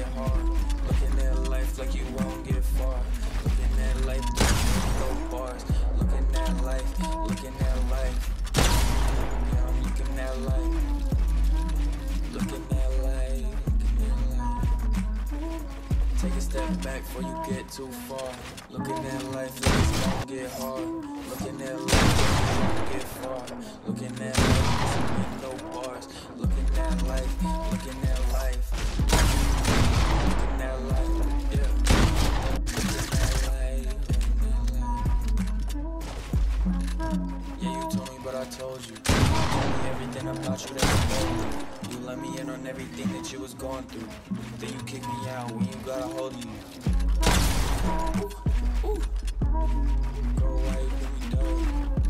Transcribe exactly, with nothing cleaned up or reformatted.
get hard. Looking at life like you won't get far. Looking at life like no bars. Looking at life, looking at life. Yeah, I'm looking at life. Looking at life, looking at life. Take a step back before you get too far. Looking at life like it's gonna get hard. Looking at life like you won't get far. Looking at life with no bars. Looking at life, looking at life. Looking at life, yeah. Looking at life, looking at life. Yeah, you told me, but I told you. You told me everything about you that you know. You let me in on everything that you was going through. Then you kick me out when you got a hold of you. Ooh, ooh. Go away, baby, dog.